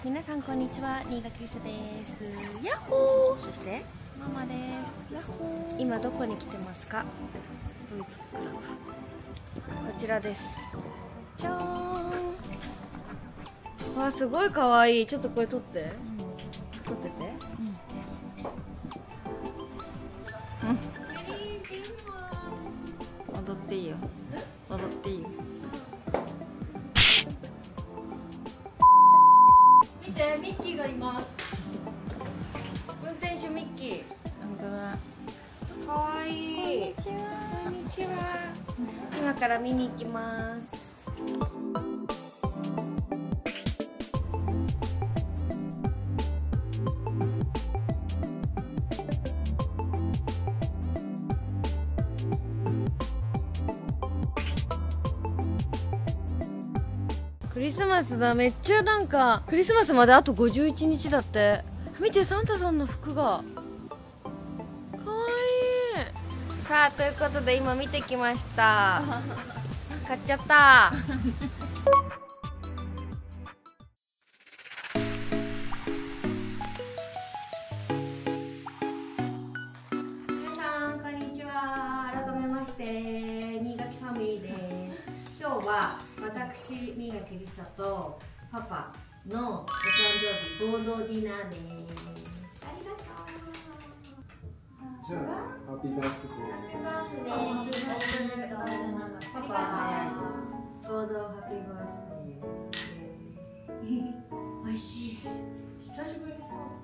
皆さんこんにちは、新垣結衣です。ヤッホー。そしてママです。ヤッホー。今どこに来てますか？ドイツクラブ。こちらです。じゃーん。わあ、すごい可愛い。ちょっとこれ撮って。撮ってて。 踊っていいよ。踊っていいよ。 見て、ミッキーがいます。運転手ミッキー。 本当だ。 可愛い。こんにちは。こんにちは。今から見に行きます。クリスマスだ。めっちゃなんかクリスマスまであと51日だって。見て、サンタさんの服がかわいい。さあ、ということで今見てきました。買っちゃった皆さんこんにちは。改めまして新垣ファミリーです。今日は私、新垣りさとパパのお誕生日合同ディナーです。ありがとう。 じゃあ、ハッピーバースデー。 ハッピーバースデー。ありがとう。パパ早いです。合同ハッピーバースデー。美味しい。久しぶりでしょ。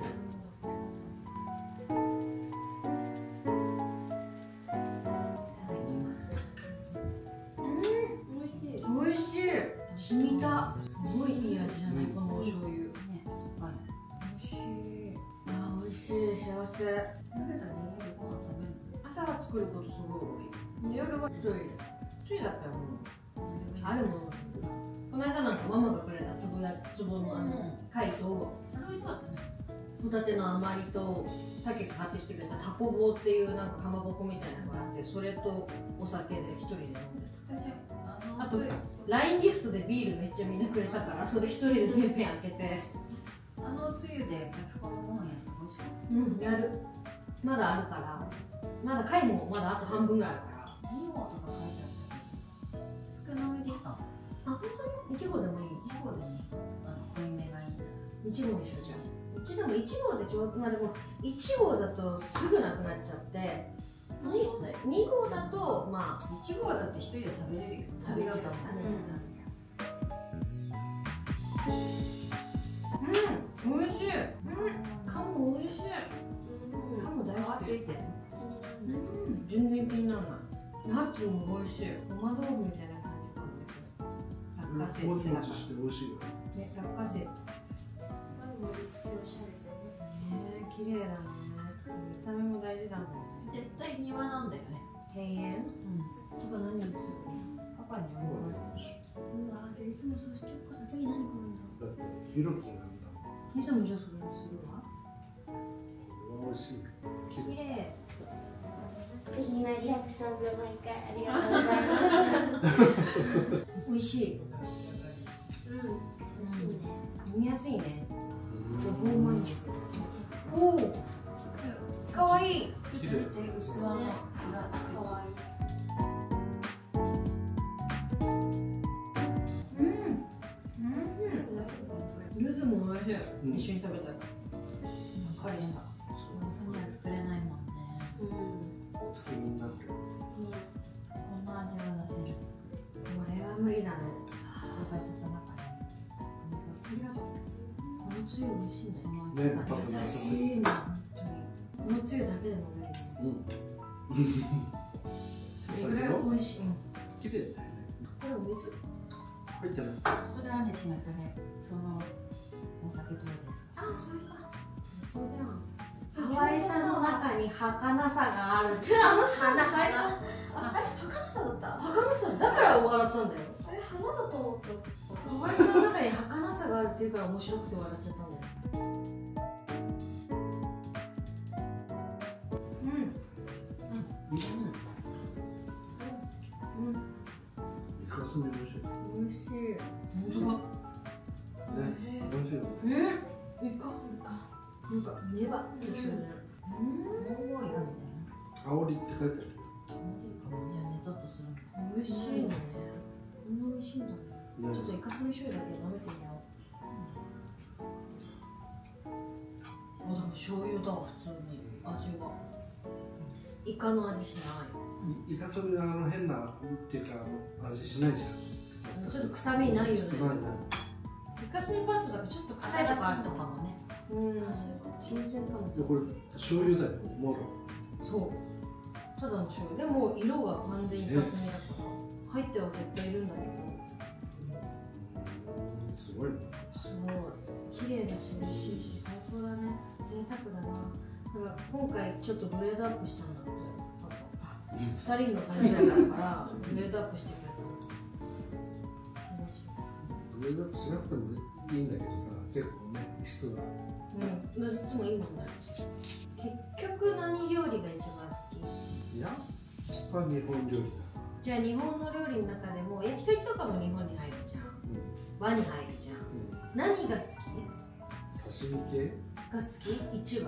美味しい。染みた。すごいいい味じゃない、このお醤油。 ね、酸っぱい。 美味しい。あ、美味しい。幸せ。 食べたら家でご飯食べるの？ 朝は作ることすごい多い。夜は一人で。一人だったらもうあるもの。この間なんかママがくれたつぼの貝と、 あれ美味しかったね。 ホタテの余りと、さっき買ってきてくれたタコ棒っていうなんかかまぼこみたいなのがあって、それとお酒で一人で飲んでた。 私あと LINE ギフトでビールめっちゃみんなくれたから、それ一人でペンペン開けて。 あのつゆで炊き込むご飯やったら美味しかった。 やる。まだあるから、まだ貝もまだあと半分ぐらいあるから。 2合とか書いてあったけど、少なめでした。 あ、本当にいちごでもいい。 1合でね、濃いめがいいな。 いちごでしょ。じゃあうちでも1号でちょうど、まあでも1号だとすぐなくなっちゃって、2号だとまあ 1合だって一人で食べれるよ。 食べちゃう。美味しい。カモ美味しい。カモ大好き。全然気にならない。ナッツも美味しい。ごま豆腐みたいな感じかも。落花生もちもちして美味しいよね、落花生。綺麗だもんね。見た目も大事だもんね。 絶対庭なんだよね。 庭園？パパ何にするの？ パパに思われてるし。 うわ、じゃあいつもそうしてるから次何来るんだ。 だって広くなんだ。 いつもじゃあそれをするわ。 これは美味しい。 綺麗。 素敵なリアクションで毎回ありがとうございます。 美味しい。飲みやすいね。ごぼうまんじゅう。おお。かわいい。 見て見て、器の裏。 かわいい。 柚子も美味しい。一緒に食べたら。カリした。 本当には作れないもんね。 お月見になってる。 こんな味が出せる。 これは無理だね。 おさせた中に。 ありがとう。このつゆ美味しいね。 ね、パパ優しいね。このつゆだけで飲める。それぐらい美味しい。 綺麗だよね。 これお水。 入ってない。 それはね、違う、そのお酒どうですか？ あ、それか。これじゃん。可愛さの中に儚さがある。あの花さ。あれ儚さだった。儚さだから笑ったんだよ。 あれ花だと思った。 可愛さの中に儚さがあるっていうから面白くて笑っちゃったんだよ。 イカスミ美味しい。 美味しい。本当だ。 ね、美味しいよね。 うん。 なんかネバってするね。 モンゴイガみたいな。 煽りって書いてある。 モンゴイガもじゃあネトッとするの。 美味しいね。こんな美味しいんだね。ちょっとイカスミ醤油だけ舐めてみよう。あ、でも醤油だ、普通に味は。イカの味しない。 イカスミの変なっていうか味しないじゃん。 ちょっと臭みないよね。 ないない。 イカスミパスタだとちょっと臭いとかあるのかもね。 もね。 新鮮かも。 でこれ醤油だよ、もろ。 そう。ただの醤油。でも色が完全イカスミだから入っては絶対いるんだけど。 すごいね。 すごい。綺麗だし美味しいし最高だね。贅沢だな。だから今回ちょっとグレードアップしたんだって。2人の誕生日だからグレードアップしてくれた。 グレードアップしなくてもいいんだけどさ、結構ね、質が。 うん、いつもいいもんね。結局何料理が一番好き？ いや、日本料理だ。 じゃあ日本の料理の中でも焼き鳥とかも日本に入るじゃん。和に入るじゃん。何が好刺身系き？が好き？一番？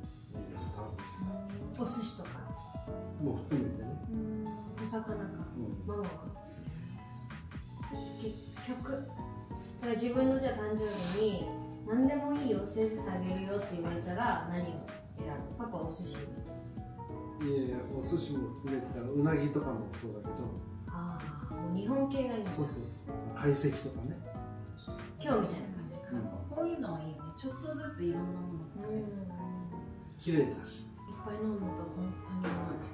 お寿司とか。 もう含めてね。 お魚か。ママは。結局。だから自分のじゃあ誕生日に何でもいいよ、先生あげるよって言われたら何を選ぶ？パパお寿司。 いやいや、お寿司も含めてうなぎとかもそうだけど。 ああ、もう日本系がいいんだ。 そうそうそう。懐石とかね。 今日みたいな感じか。 こういうのはいいね。ちょっとずついろんなもの。 綺麗だし。 いっぱい飲むと本当にうまい。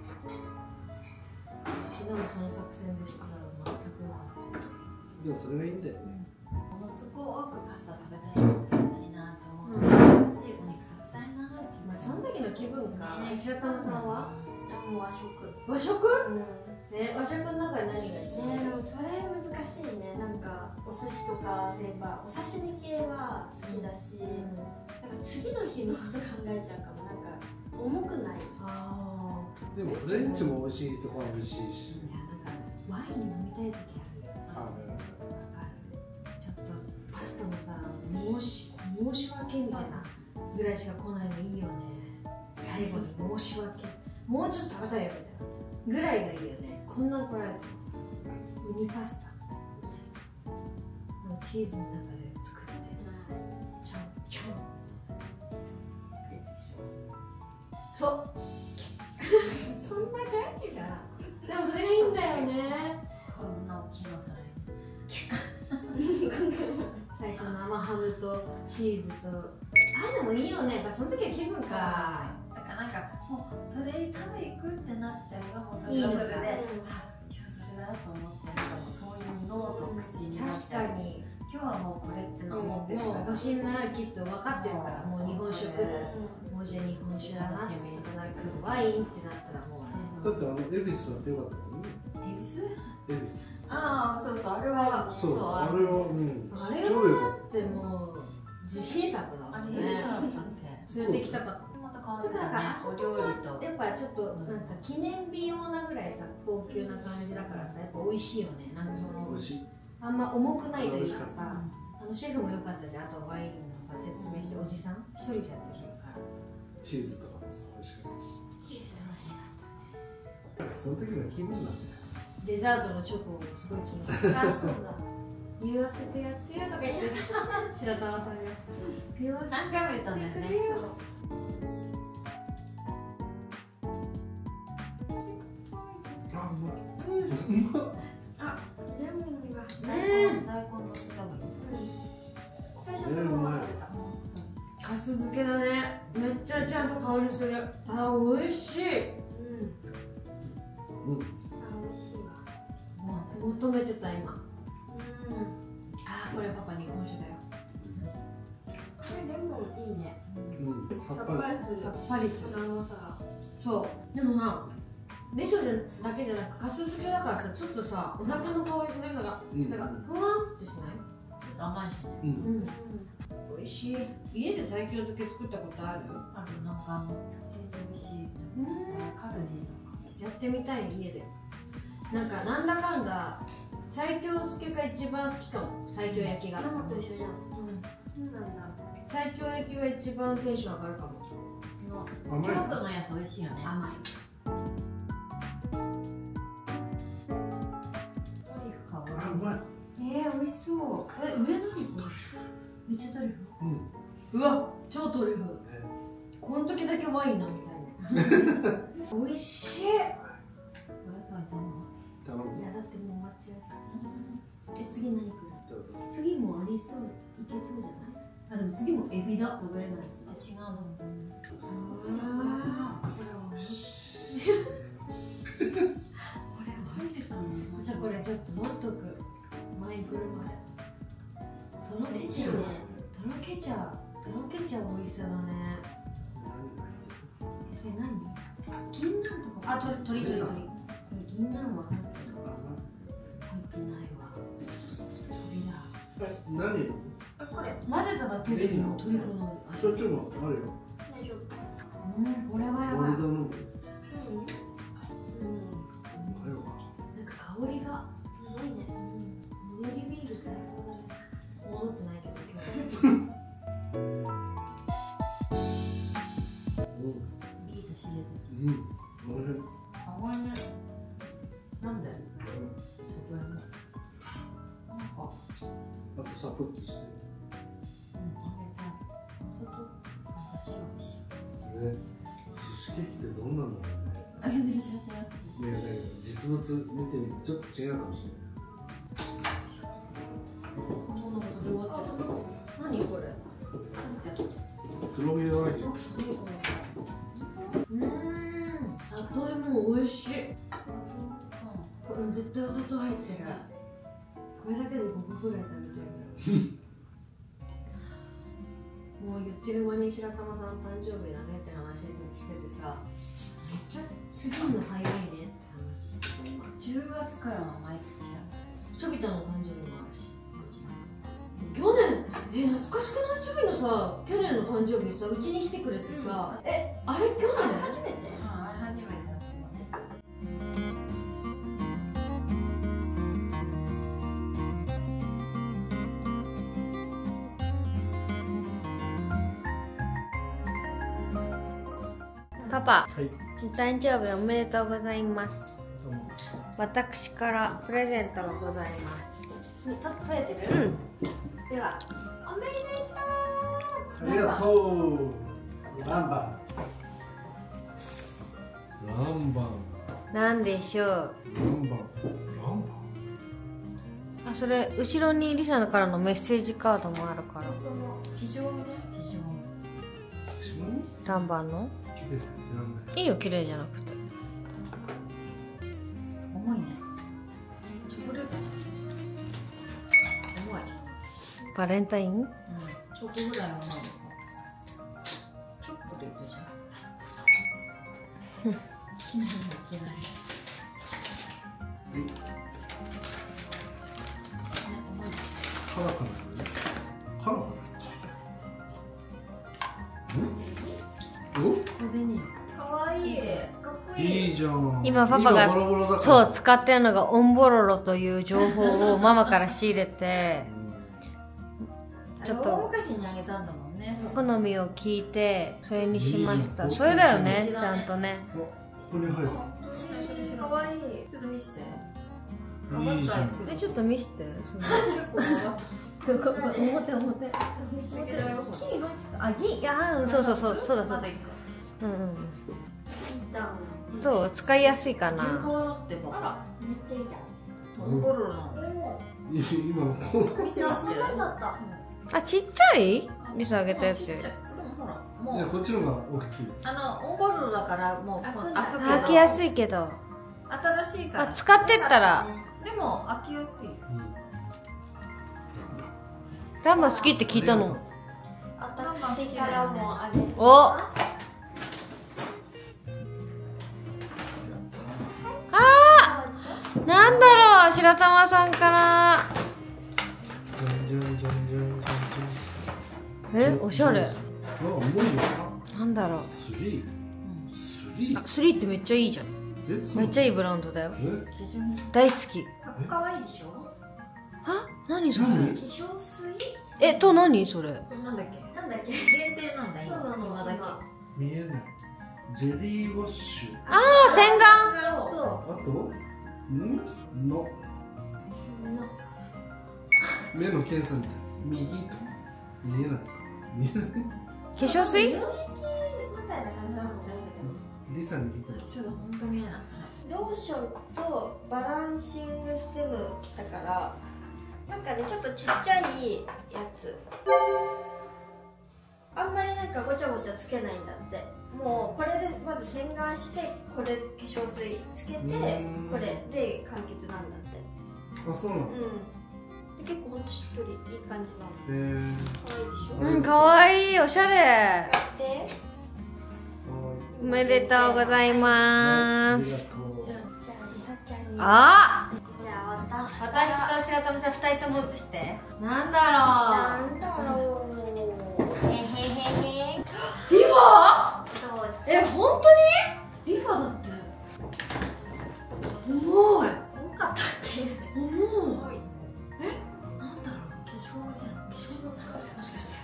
昨日もその作戦でしたから全くうまい。 でもそれがいいんだよね。 ものすごくパスタ食べたいなと思ってし、お肉食べたいなって。 まあその時の気分か。白玉さんは？ もう和食。 和食？ね、和食の中で何がいい？ でもそれ難しいね。なんかお寿司とかそういえばお刺身系は好きだし、なんか次の日のこと考えちゃうかも。なんか重くない。 あでもフレンチも美味しいとこは美味しいし。 いやなんかワイン飲みたい時あるよ。 あちょっとパスタもさ、申し訳みたいなぐらいしか来ないのいいよね。最後に申し訳、もうちょっと食べたいよみたいなぐらいがいいよね。こんな怒られてます。ミニパスタチーズの中で作ってちょんちょん。そうそんな感じだ。でもそれがいいんだよね。 こんな大きいのさ最初生ハムとチーズとあれでもいいよね。やっぱその時は気分か。 だからなんかもうそれ食べ行くってなっちゃえばもうそれはそれで、あ、今日それだと思ってなんかもうそういう脳と口になっちゃう。 確かに今日はもうこれっての思ってるもう欲しいならきっと分かってるから、もう日本食、もうじゃあ日本酒だなとかなくワインってなったらもうね。 だってエビスだってよかったもんね。 恵比寿？ エビス。 ああ、そうそう、あれはそう、あれはあれはだってもう自信作だもんね。 あれいつだったっけ？ 連れてきたかった。 また変わってだからあたね、 そこお料理と。 はやっぱちょっとなんか記念日用なぐらいさ、高級な感じだからさ、やっぱ美味しいよね。なんかその美味しい。 あんま重くないというか美味しさ、シェフも良かったじゃん。あとワインのさ説明して、おじさん一人でやってるからさ。 チーズとかもさ、美味しかったし。 チーズ美味しかったね。 その時の気分なんだよ。 デザートのチョコをすごい気に入って、あ、そうだ。言わせてやってよとか言って白玉さんが言わせて何回も言ったんだよね。 あ、うまい。 あ、レモンが。 大根のせた分。 最初そのまま食べた。 かす漬けだね。めっちゃちゃんと香りする。あ、美味しい。 うん。 うん。 あ、美味しいわ。 求めてた今。 うん。 あ、これパパ日本酒だよ。 これレモンいいね。 うん。さっぱり。 さっぱりする。 甘さが。 そう。でもさ、味噌だけじゃなくかす漬けだからさ、ちょっとさ、お酒の香りするから、なんかふわんってしない？ 甘いしね。 うん。 美味しい。家で西京漬け作ったことある？ あとなんか美味しい。カルディの。 やってみたい家で。なんかなんだかんだ西京漬けが一番好きかも。西京焼きが。 ママと一緒じゃん。そうなんだ。 西京焼きが一番テンション上がるかも。 甘い。 京都のやつ美味しいよね。甘い。トリュフ香る。 甘い。 美味しそう。上何これ？めっちゃトリュフ。 うん。 うわ、超トリュフ。この時だけワイン飲みたいね。美味しい。 お野菜頼む。 頼む。 いやだってもう終わっちゃう。次何来る？ どうぞ。 次もありそう、いけそうじゃない？あ、でも次もエビだ、食べれないやつだ。 違うの。 これは美味しい。これは美味しい。さ、これちょっと取っとく。前来るまで。とろけちゃうね。とろけちゃう。とろけちゃう美味しさだね。それ何？銀杏とか。あ、鳥。これ銀杏は入ってないわ。 何？ これ混ぜただけでもトリュフの味。 ちょっとあるよ。 大丈夫。 これはやばい。 俺だの。 うん。 あれは。 なんか香りがすごいね。 戻りビール最高だね。戻ってないけど今日。いいとしれうん。おいしい。 甘いね。なんで？ あとサクッとして。ね。寿司ケーキってどんなの？ あれで写真あって。 ね、だけど実物見てみてちょっと違うかもしれない。 何これ？ 黒毛和牛。 里芋美味しい。これ絶対お砂糖入ってる。これだけで5個ぐらい食べたいぐらい。もう言ってる間に白玉さん誕生日だねって話しててさ、めっちゃ次の早いねって話。 10月からの毎月さ。 チョビタの誕生日もあるし。去年懐かしくない？チョビのさ、去年の誕生日さ、うちに来てくれてさ、あれ去年？ 初めて？ あれ初めてだったよね。 パパ、 はい。 お誕生日おめでとうございます。 どうも。 私からプレゼントがございます。取れてる？では、おめでとう。 ありがとう。ランバン。 なんでしょう。 ランバン。 あ、それ後ろにリサからのメッセージカードもあるから。 気象ね。気象。 ランバンの？いいよ、綺麗じゃなくて。 重いね。チョコレートじゃん。重い。 バレンタイン？ うん。チョコぐらい重いのか。チョコレートじゃん。きなりいけない。 カラカラ。カラカラ。 小銭。かわいい。かっこいい。 いいじゃん。 今パパがボロボロだからそう使ってるのがオンボロロという情報をママから仕入れて、ちょっ大と昔にあげたんだもんね。 好みを聞いてそれにしました。それだよね、ちゃんとね。 ここに入る。 かわいい。ちょっと見せて。 いいじゃん。 でちょっと見せて。その表。あ、銀、いや、そうだそうだ。うん。そう使いやすいかな。 有効ってば。 めっちゃいいじゃん。 オンボロロの。 今見せて。 そんなんだった。 あ、ちっちゃい？リサあげたやつ。 これもほら、もうこっちの方が大きい。 オンボロロだからもう開くけど。 開きやすいけど。 新しいから。 使ってったら。 でも開きやすい。 ランバ好きって聞いたの。 私からもあげる。 お。なんだろう、白玉さんから。おしゃれ。なんだろう。 スリー。 スリーってめっちゃいいじゃん。めっちゃいいブランドだよ。大好き。 かわいいでしょ。 あ、何それ。 化粧水？ 何それ。 なんだっけ？ なんだっけ。 限定なんだそうなの今だけ。 見えない。ジェリーウォッシュ。 ああ、洗顔。 とあと、の目の検査みたい。右と見えない。見えない。 化粧水？ 乳液みたいな感じなの。 リサに聞いたら。 ちょっと本当見えない。 ローションとバランシングステムだからなんかねちょっとちっちゃいやつあんまりなんかごちゃごちゃつけないんだってもうこれでまず洗顔してこれ化粧水つけてこれで完結なんだってあ、そうなの。 で結構ほんとしっとりいい感じなの可愛いでしょうん、かわいい、おしゃれ。 でおめでとうございまありす。 がとう。 じゃありさちゃんにあ、 じゃあ私私と白玉さん二人とも写して。なんだなんだろうへへへへろう。リファ？ そうえ、本当に？リファだって。重い。 多かったっけ重い。 なんだろう、化粧じゃん。化粧もしかして。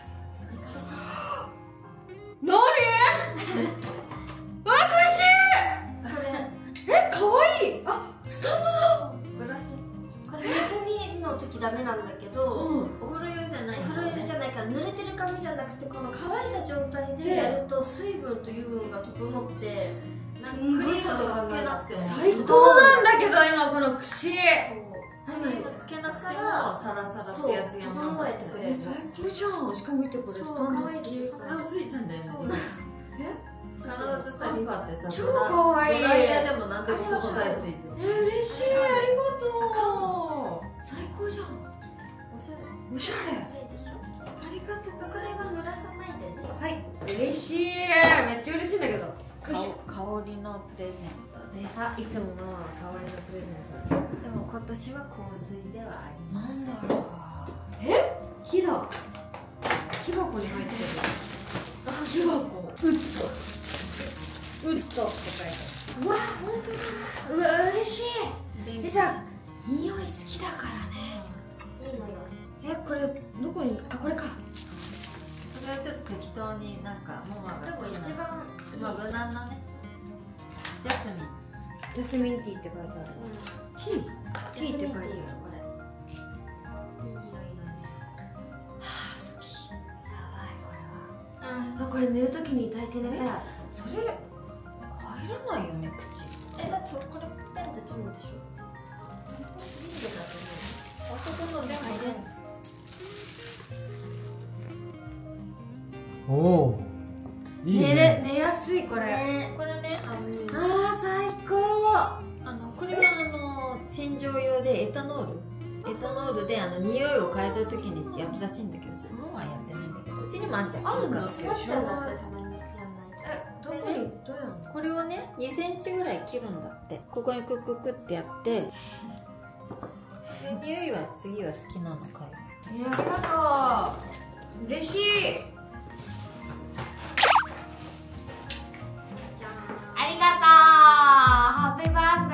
なに？わくしこれえ、かわいい。あ、スタンドだ。 ブラシ。 これ水着の時ダメなんだけど、 お風呂用じゃない。 お風呂用じゃないから濡れてる髪じゃなくてこの乾いた状態でやると水分と油分が整ってなんかクリームとかつけなくても最高なんだけど、今この串。 クリームつけなくてもサラサラツヤツヤなんだって。 整えてくれる最高じゃん。しかも見て、これスタンド付き。 これはついたんだよね。 そうなん必ずさ、リファってさ、 超かわいい。 ドライヤーでも何でもその台ついてる。 嬉しい、ありがとう。最高じゃん。おしゃれ。 そうでしょありがとうごそざいまれは濡らさないでねす。はい。嬉しい。めっちゃ嬉しいんだけど。 香りのプレゼントです。 あ、いつもの香りのプレゼントです。 でも今年は香水ではあります。 なんだろう。え？木だ。木箱に入ってる。木箱。ウッドって書いてある。うわ、本当だ。うわ、嬉しい。でさ、匂い好きだからね。 いいのよえ、これどこに？あ、これか。 これはちょっと適当になんかモマがでも好きな一番まあ無難なねジャスミンジャスミンティーって書いてある。ティー？ティーって書いてある。 これいい匂いだねはあ、好き。 やばいこれはあ、これ寝るときに抱いて寝たら。 それ入らないよね口だってこれペンって取るんでしょビールだとね男のでもねおお。いいね。 寝やすいこれ。 ねこれねあー、最高。 これは洗浄用でエタノールで匂いを変えた時にやるらしいんだけどもうはやってないんだけどうちにもあんちゃんあるんだから詰まっちゃうんだってたまにやんないえ、どこにどうやんの？ これをね2センチぐらい切るんだってここにクッククってやってで匂いは次は好きなのかよありがとう。嬉しい。 じゃありがとう。ハッピーバースデ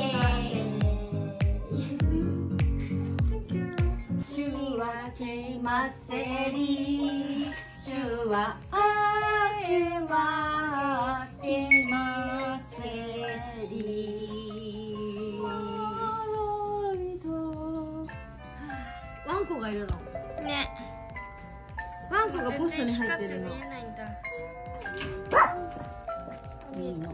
ー。シュワシマセリ。シュワシマセリ。ワンコがいるの。ね。ワンコがポストに入ってるの。 見えないんだいいの。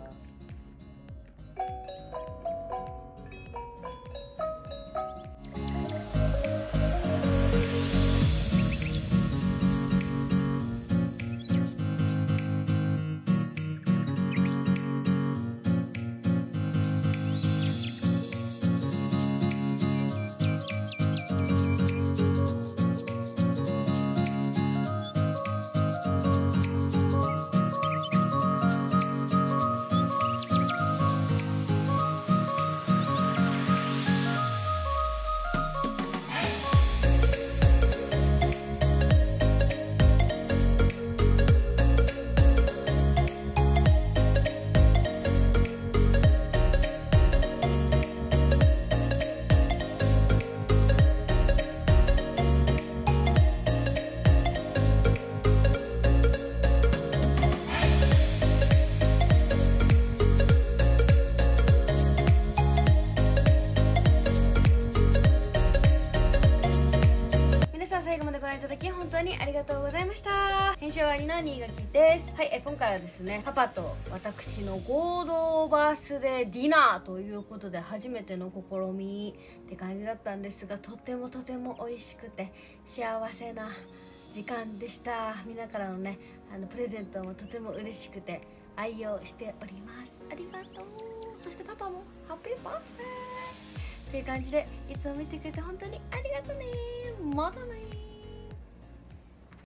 覧いただき本当にありがとうございました。編集終わりの新垣です。はい、今回はですね、パパと私の合同バースデーディナーということで初めての試みって感じだったんですが、とても美味しくて幸せな時間でした。みんなからのね、プレゼントもとても嬉しくて愛用しております。ありがとう。そしてパパもハッピーバースデーという感じでいつも見てくれて本当にありがとうね。またね。